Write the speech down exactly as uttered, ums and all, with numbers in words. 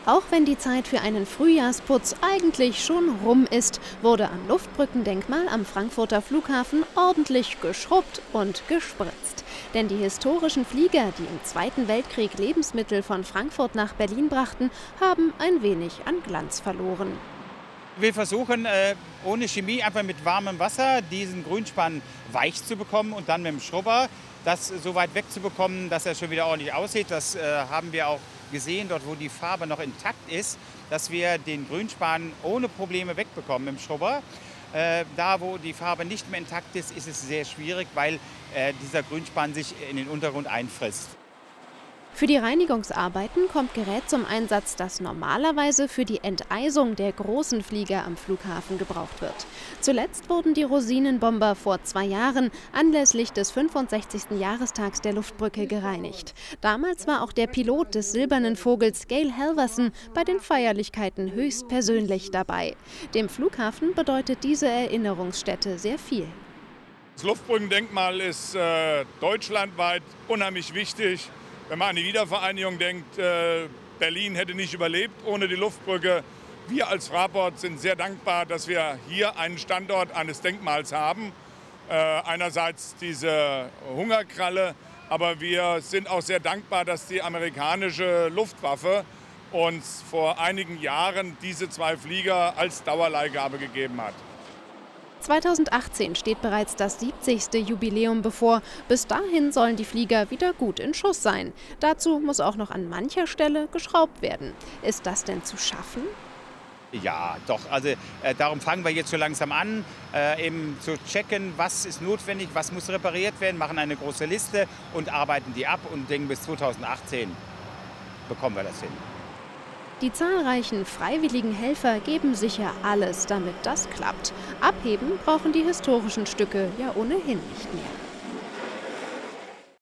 Auch wenn die Zeit für einen Frühjahrsputz eigentlich schon rum ist, wurde am Luftbrückendenkmal am Frankfurter Flughafen ordentlich geschrubbt und gespritzt. Denn die historischen Flieger, die im Zweiten Weltkrieg Lebensmittel von Frankfurt nach Berlin brachten, haben ein wenig an Glanz verloren. Wir versuchen äh, ohne Chemie einfach mit warmem Wasser diesen Grünspan weich zu bekommen und dann mit dem Schrubber das so weit wegzubekommen, dass er schon wieder ordentlich aussieht. Das äh, haben wir auch gesehen, dort wo die Farbe noch intakt ist, dass wir den Grünspan ohne Probleme wegbekommen mit dem Schrubber. Äh, da wo die Farbe nicht mehr intakt ist, ist es sehr schwierig, weil äh, dieser Grünspan sich in den Untergrund einfrisst. Für die Reinigungsarbeiten kommt Gerät zum Einsatz, das normalerweise für die Enteisung der großen Flieger am Flughafen gebraucht wird. Zuletzt wurden die Rosinenbomber vor zwei Jahren anlässlich des fünfundsechzigsten Jahrestags der Luftbrücke gereinigt. Damals war auch der Pilot des Silbernen Vogels, Gail Halvorsen, bei den Feierlichkeiten höchstpersönlich dabei. Dem Flughafen bedeutet diese Erinnerungsstätte sehr viel. Das Luftbrückendenkmal ist äh, deutschlandweit unheimlich wichtig. Wenn man an die Wiedervereinigung denkt, äh, Berlin hätte nicht überlebt ohne die Luftbrücke. Wir als Fraport sind sehr dankbar, dass wir hier einen Standort eines Denkmals haben. Äh, einerseits diese Hungerkralle, aber wir sind auch sehr dankbar, dass die amerikanische Luftwaffe uns vor einigen Jahren diese zwei Flieger als Dauerleihgabe gegeben hat. zweitausendachtzehn steht bereits das siebzigste Jubiläum bevor. Bis dahin sollen die Flieger wieder gut in Schuss sein. Dazu muss auch noch an mancher Stelle geschraubt werden. Ist das denn zu schaffen? Ja, doch. Also äh, darum fangen wir jetzt so langsam an, äh, eben zu checken, was ist notwendig, was muss repariert werden, machen eine große Liste und arbeiten die ab und denken, bis zweitausendachtzehn bekommen wir das hin. Die zahlreichen freiwilligen Helfer geben sicher alles, damit das klappt. Abheben brauchen die historischen Stücke ja ohnehin nicht mehr.